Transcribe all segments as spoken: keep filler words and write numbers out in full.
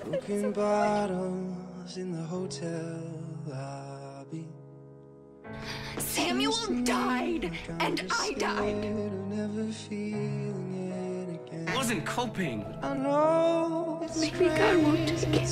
Broken bottles in the hotel lobby. Samuel died, and I died. I wasn't coping. I know Maybe God won't take it.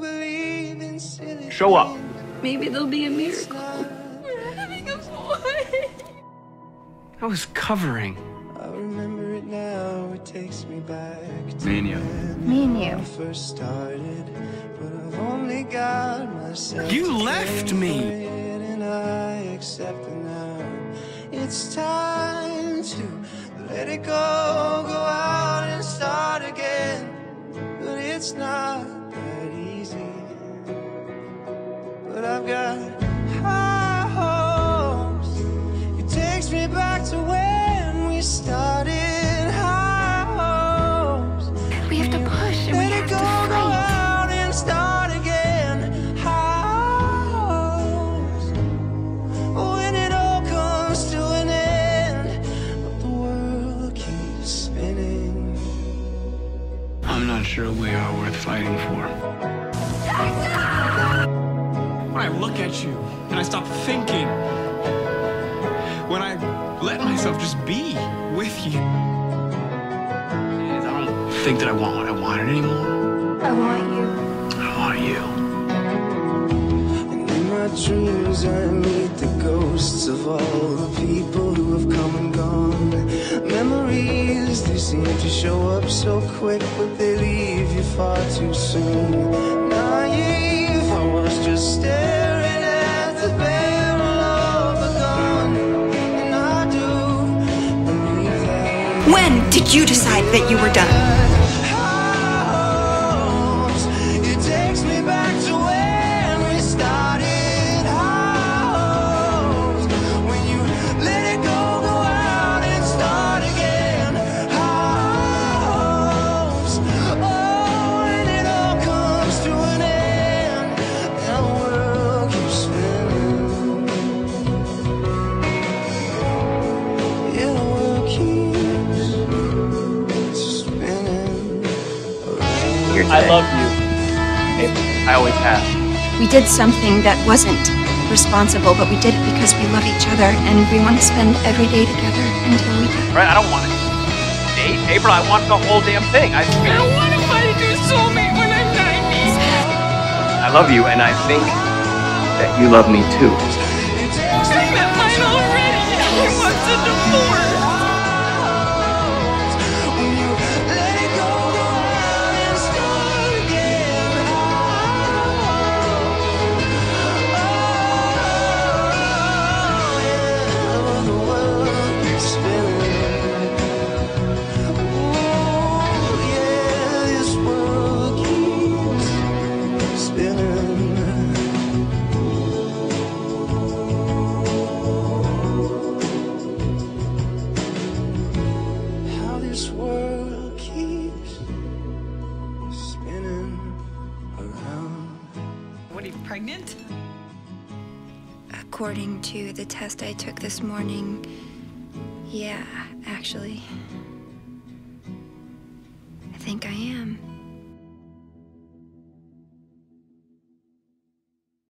Show up. Maybe there'll be a miracle. We're having a boy. I was covering. I remember it now, it takes me back to Me and you. Me and you. when I first started, but I've only got myself. You to left blame me. for it, and I accept it now. It's time to let it go, go out and start again. But it's not that easy. But I've got high hopes. It takes me back to when we started. High hopes. We have to push and we Let have it to go, go fight. out and start again. High hopes. When it all comes to an end, but the world keeps spinning. I'm not sure we are worth fighting for. When I look at you and I stop thinking, when I let myself just be with you, I don't think that I want what I wanted anymore. I want you. I want you. And in my dreams I meet the ghosts of all the people who have come and gone. Memories, they seem to show up so quick, but they leave you far too soon. Naive, I was just staring at the barrel of a gun. And I do believe that. When did you decide that you were done? Hopes, it takes me back to when we started. Hopes, when you let it go, go out and start again. Hopes, oh, when it all comes to an end, and the world keeps spinning. Yeah, the world keeps spinning. I love you. I always have. We did something that wasn't responsible, but we did it because we love each other and we want to spend every day together until we die. Right? I don't want to date April. I want the whole damn thing. I, I don't want to find a new soulmate when I'm ninety. I love you, and I think that you love me too. I met mine already. He wants a divorce. When you let it go, go out and start again. Oh, yeah, the world keeps spinning. Ooh, yeah, this world keeps spinning. How this world keeps spinning around. What, are you pregnant? According to the test I took this morning, yeah, actually. I think I am.